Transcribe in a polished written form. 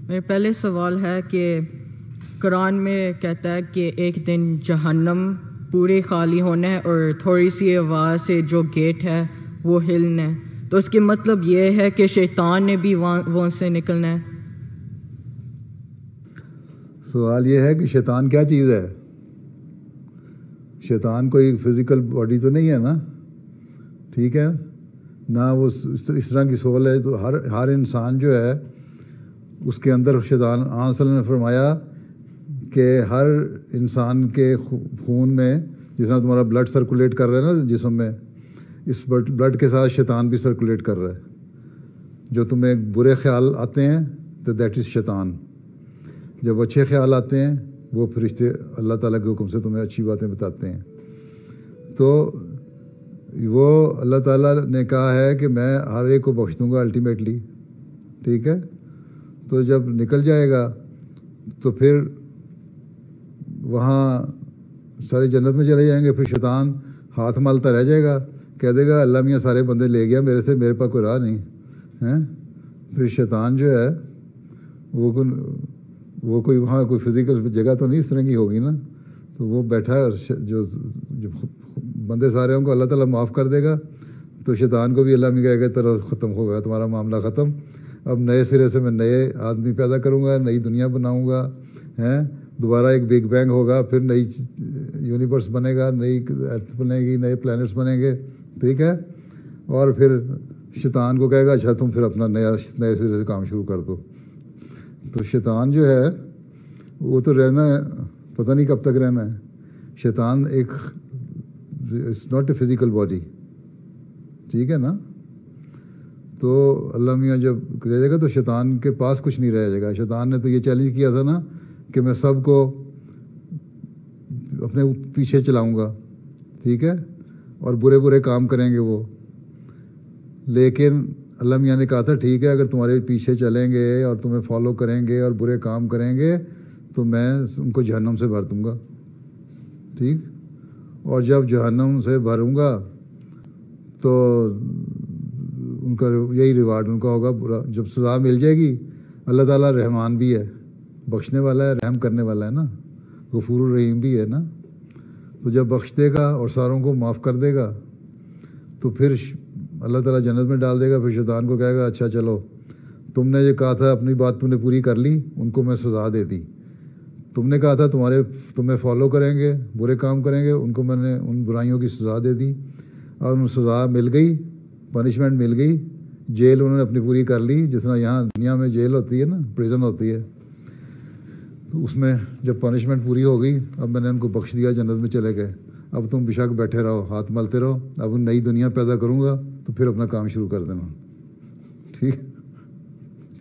میرا پہلے سوال ہے کہ قرآن میں کہتا ہے کہ ایک دن جہنم پورے خالی ہونا ہے اور تھوڑی سی آواز سے جو گیٹ ہے وہ ہلنا ہے، تو اس کے مطلب یہ ہے کہ شیطان نے بھی وہاں سے نکلنا ہے؟ سوال یہ ہے کہ شیطان کیا چیز ہے؟ شیطان کوئی فزیکل باڈی تو نہیں ہے نا، ٹھیک ہے نہ، وہ اس طرح کی سول ہے. تو ہر انسان جو ہے اس کے اندر شیطان، صلی اللہ علیہ وسلم نے فرمایا کہ ہر انسان کے خون میں جس طرح تمہارا بلڈ سرکولیٹ کر رہا ہے نا جسم میں، اس بلڈ کے ساتھ شیطان بھی سرکولیٹ کر رہا ہے. جو تمہیں برے خیال آتے ہیں تو دیٹ از شیطان، جب اچھے خیال آتے ہیں وہ فرشتے اللہ تعالیٰ کے حکم سے تمہیں اچھی باتیں بتاتے ہیں. تو وہ اللہ تعالیٰ نے کہا ہے کہ میں ہر ایک کو بخش دوں گا الٹیمیٹلی، ٹھیک ہے. تو جب نکل جائے گا تو پھر وہاں سارے جنت میں چلے جائیں گے. پھر شیطان ہاتھ مالتا رہ جائے گا، کہہ دے گا اللہ میاں سارے بندے لے گیا میرے سے، میرے پاس کوئی راہ نہیں ہے. پھر شیطان جو ہے وہ کوئی وہاں کوئی فزیکل جگہ تو نہیں اس طرح کی ہوگی نا، تو وہ بیٹھا ہے. جو بندے سارے ان کو اللہ تعالیٰ معاف کر دے گا تو شیطان کو بھی اللہ میں کہے گا تیرا ختم ہوگا، تمہارا معاملہ ختم، اب نئے سرے سے میں نئے آدمی پیدا کروں گا، نئی دنیا بناؤں گا، دوبارہ ایک بگ بینگ ہوگا، پھر نئی یونیورس بنے گا، نئی ارتھ بنے گی، نئے پلانٹس بنیں گے، ٹھیک ہے. اور پھر شیطان کو کہے گا اچھا تم پھر اپنا نئے سرے سے کام شروع کر دو. تو شیطان جو ہے وہ تو رہنا ہے، پتہ نہیں کب تک رہنا ہے. شیطان ایک it's not a physical body, ٹھیک ہے نا. تو اللہ میاں جب رہ جائے گا تو شیطان کے پاس کچھ نہیں رہ جائے گا. شیطان نے تو یہ چیلنج کیا تھا نا کہ میں سب کو اپنے پیچھے چلاؤں گا، ٹھیک ہے، اور برے برے کام کریں گے وہ. لیکن اللہ میاں نے کہا تھا ٹھیک ہے اگر تمہارے پیچھے چلیں گے اور تمہیں فالو کریں گے اور برے کام کریں گے تو میں ان کو جہنم سے بھر دوں گا، ٹھیک. اور جب جہنم سے بھروں گا تو ان کا یہی ریوارڈ ان کا ہوگا برا. جب سزا مل جائے گی، اللہ تعالیٰ رحمان بھی ہے، بخشنے والا ہے، رحم کرنے والا ہے نا، غفور الرحیم بھی ہے نا. تو جب بخش دے گا اور ساروں کو معاف کر دے گا تو پھر اللہ تعالیٰ جنت میں ڈال دے گا. پھر شیطان کو کہے گا اچھا چلو تم نے یہ کہا تھا اپنی بات تم نے پوری کر لی، ان کو میں سزا دے دی. تم نے کہا تھا تمہیں فالو کریں گے، برے کام کریں گے، ان کو میں نے ان برائیوں کی سزا دے دی اور ان سزا مل گئی، پنشمنٹ مل گئی. جیل انہوں نے اپنی پوری کر لی، جس طرح یہاں دنیا میں جیل ہوتی ہے نا، پریزن ہوتی ہے، تو اس میں جب پنشمنٹ پوری ہو گئی اب میں نے ان کو بخش دیا، جنت میں چلے گئے. اب تم بے شک بیٹھے رہو، ہاتھ ملتے رہو، اب نئی دنیا پیدا کروں گا تو پھر اپنا کام شروع کر دینا، ٹھیک.